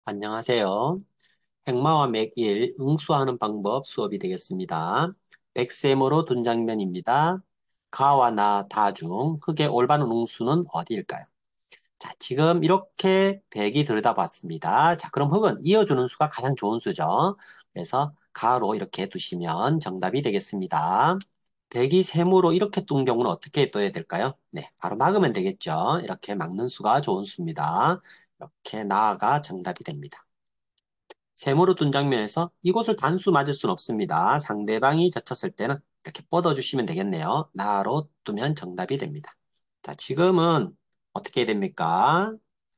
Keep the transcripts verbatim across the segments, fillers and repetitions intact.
안녕하세요. 핵마와 맥일 응수하는 방법 수업이 되겠습니다. 백세모로 둔 장면입니다. 가와 나, 다 중 흙의 올바른 응수는 어디일까요? 자, 지금 이렇게 백이 들여다봤습니다. 자, 그럼 흙은 이어주는 수가 가장 좋은 수죠. 그래서 가로 이렇게 두시면 정답이 되겠습니다. 백이 세모로 이렇게 둔 경우는 어떻게 둬야 될까요? 네, 바로 막으면 되겠죠. 이렇게 막는 수가 좋은 수입니다. 이렇게 나가 정답이 됩니다. 세모로 둔 장면에서 이곳을 단수 맞을 수는 없습니다. 상대방이 젖혔을 때는 이렇게 뻗어주시면 되겠네요. 나로 두면 정답이 됩니다. 자, 지금은 어떻게 됩니까?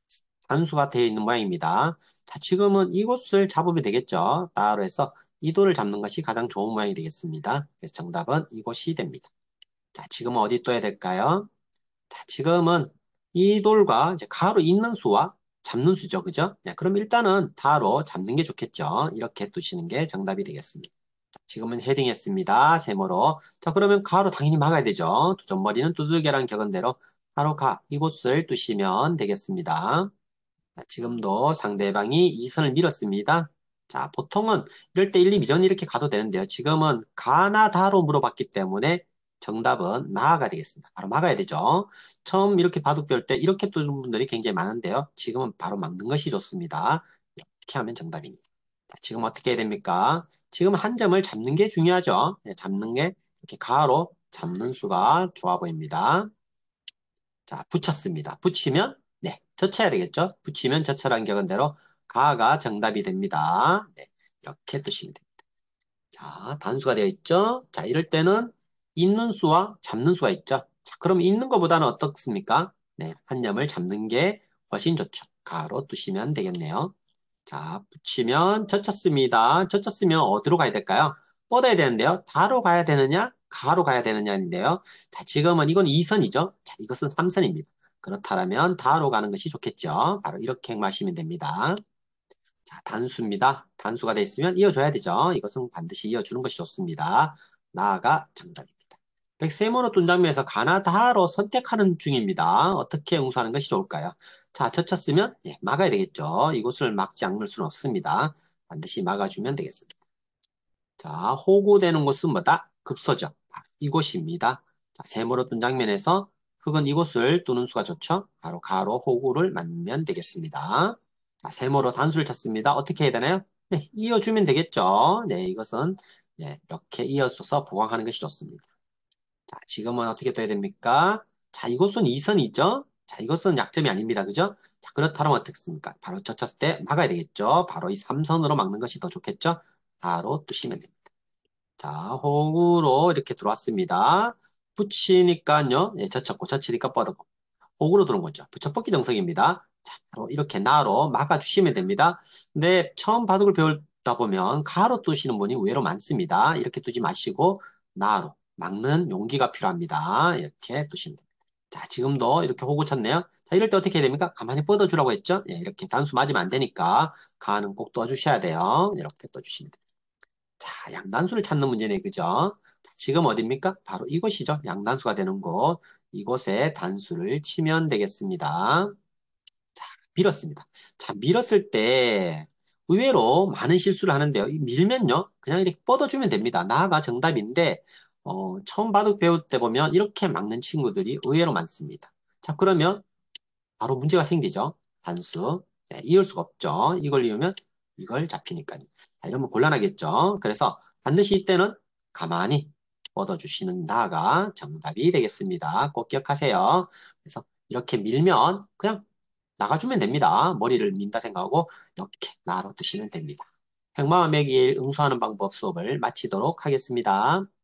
단수가 되어 있는 모양입니다. 자, 지금은 이곳을 잡으면 되겠죠. 나로 해서 이 돌을 잡는 것이 가장 좋은 모양이 되겠습니다. 그래서 정답은 이곳이 됩니다. 자, 지금은 어디 둬야 될까요? 자, 지금은 이 돌과 이제 가로 있는 수와 잡는 수죠. 그죠? 네, 그럼 일단은 다로 잡는 게 좋겠죠. 이렇게 두시는 게 정답이 되겠습니다. 자, 지금은 헤딩했습니다. 세모로. 자, 그러면 가로 당연히 막아야 되죠. 두점머리는 두들겨란 격언대로 가로 가 이곳을 두시면 되겠습니다. 자, 지금도 상대방이 이 선을 밀었습니다. 자, 보통은 이럴 때 일, 이 미전 이렇게 가도 되는데요. 지금은 가나 다로 물어봤기 때문에 정답은 나가 되겠습니다. 바로 막아야 되죠. 처음 이렇게 바둑 배울 때 이렇게 두는 분들이 굉장히 많은데요. 지금은 바로 막는 것이 좋습니다. 이렇게 하면 정답입니다. 자, 지금 어떻게 해야 됩니까? 지금 한 점을 잡는 게 중요하죠. 네, 잡는 게 이렇게 가로 잡는 수가 좋아 보입니다. 자, 붙였습니다. 붙이면, 네, 젖혀야 되겠죠? 붙이면 젖혀란 격언대로 가가 정답이 됩니다. 네, 이렇게 두시면 됩니다. 자, 단수가 되어 있죠? 자, 이럴 때는 있는 수와 잡는 수가 있죠? 자, 그럼 있는 것보다는 어떻습니까? 네, 한 점을 잡는 게 훨씬 좋죠. 가로 두시면 되겠네요. 자, 붙이면 젖혔습니다. 젖혔으면 어디로 가야 될까요? 뻗어야 되는데요. 다로 가야 되느냐? 가로 가야 되느냐인데요. 자, 지금은 이건 이 선이죠. 자, 이것은 삼 선입니다. 그렇다면 다로 가는 것이 좋겠죠. 바로 이렇게 행마시면 됩니다. 자, 단수입니다. 단수가 돼 있으면 이어줘야 되죠. 이것은 반드시 이어주는 것이 좋습니다. 나가 정답입니다. 백세모노 뚠장면에서 가나다로 선택하는 중입니다. 어떻게 응수하는 것이 좋을까요? 자, 젖혔으면 예, 막아야 되겠죠. 이곳을 막지 않을 수는 없습니다. 반드시 막아주면 되겠습니다. 자, 호구되는 곳은 뭐다? 급소죠. 바로 이곳입니다. 자, 세모로 둔 장면에서 흙은 이곳을 뚜는 수가 좋죠. 바로 가로 호구를 만들면 되겠습니다. 자, 세모로 단수를 찾습니다. 어떻게 해야 되나요? 네, 이어주면 되겠죠. 네, 이것은 예, 이렇게 이어줘서 보강하는 것이 좋습니다. 자, 지금은 어떻게 돼야 됩니까? 자, 이것은 이 선이죠? 자, 이것은 약점이 아닙니다. 그죠? 자, 그렇다면 어떻습니까? 바로 젖혔을 때 막아야 되겠죠? 바로 이 삼 선으로 막는 것이 더 좋겠죠? 바로 두시면 됩니다. 자, 호구로 이렇게 들어왔습니다. 붙이니까요. 예, 젖혔고, 젖히니까 뻗었고. 호구로 들어온 거죠. 붙여뻗기 정석입니다. 자, 바로 이렇게 나로 막아주시면 됩니다. 근데 처음 바둑을 배우다 보면 가로 두시는 분이 의외로 많습니다. 이렇게 두지 마시고 나로 막는 용기가 필요합니다. 이렇게 두시면 됩니다. 자, 지금도 이렇게 호구 쳤네요. 자, 이럴 때 어떻게 해야 됩니까? 가만히 뻗어주라고 했죠? 예, 이렇게 단수 맞으면 안 되니까 가는 꼭 떠주셔야 돼요. 이렇게 떠주시면 됩니다. 자, 양단수를 찾는 문제네, 그죠? 자, 지금 어딥니까? 바로 이곳이죠. 양단수가 되는 곳. 이곳에 단수를 치면 되겠습니다. 자, 밀었습니다. 자, 밀었을 때 의외로 많은 실수를 하는데요. 이 밀면요, 그냥 이렇게 뻗어주면 됩니다. 나가 정답인데, 어, 처음 바둑 배울 때 보면 이렇게 막는 친구들이 의외로 많습니다. 자, 그러면 바로 문제가 생기죠. 단수. 네, 이을 수가 없죠. 이걸 이으면 이걸 잡히니까요. 자, 이러면 곤란하겠죠. 그래서 반드시 이때는 가만히 뻗어주시는 나가 정답이 되겠습니다. 꼭 기억하세요. 그래서 이렇게 밀면 그냥 나가주면 됩니다. 머리를 민다 생각하고 이렇게 나로 두시면 됩니다. 백마와 매기일 응수하는 방법 수업을 마치도록 하겠습니다.